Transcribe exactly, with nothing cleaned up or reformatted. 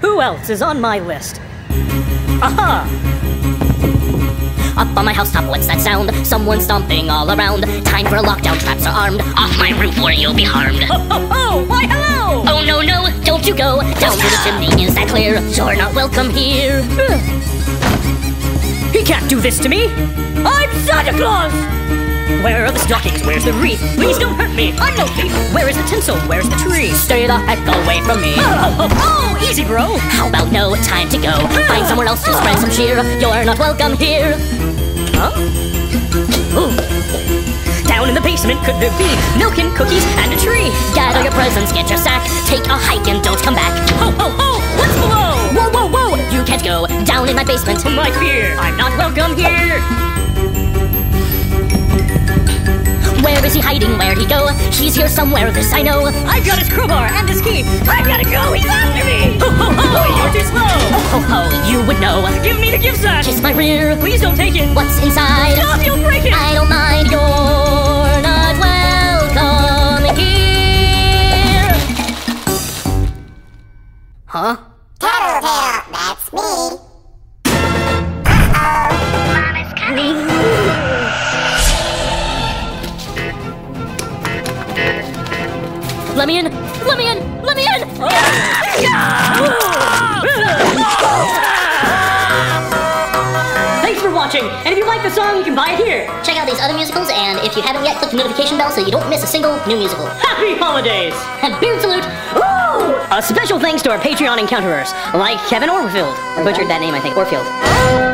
Who else is on my list? Aha! Up on my housetop, what's that sound? Someone stomping all around. Time for a lockdown, traps are armed. Off my roof or you'll be harmed. Oh, oh, oh, why hello! Oh no, no, don't you go down to the chimney, is that clear? You're not welcome here. He can't do this to me! I'm Santa Claus! Where are the stockings? Where's the wreath? Please don't hurt me! I'm no thief! Where is the tinsel? Where's the tree? Stay the heck away from me. Oh, oh, oh, easy, bro! How about no time to go? Find somewhere else to spread some cheer. You're not welcome here. Huh? Ooh. Down in the basement, could there be milk and cookies and a tree? Gather your presents, get your sack. Take a hike and don't come back. Ho, ho, ho! What's below? Whoa, whoa, whoa! You can't go down in my basement. My fear! I'm not welcome here! Where is he hiding? Where'd he go? He's here somewhere, this I know. I've got his crowbar and his key! I've gotta go! He's after me! Ho, ho, ho! You're too slow! Ho, ho, ho! You would know. Give me the gift sack! Kiss my rear. Please don't take it! What's inside? Stop! You'll break it! I don't mind. You're not welcome here. Huh? Tattletale, that's me. Uh-oh, Mom is coming. Let me in! Let me in! Let me in! Thanks for watching, and if you like the song, you can buy it here. Check out these other musicals, and if you haven't yet, click the notification bell so you don't miss a single new musical. Happy holidays! And beard salute! Woo! A special thanks to our Patreon encounterers, like Kevin Orfield. I butchered that name, I think. Orfield.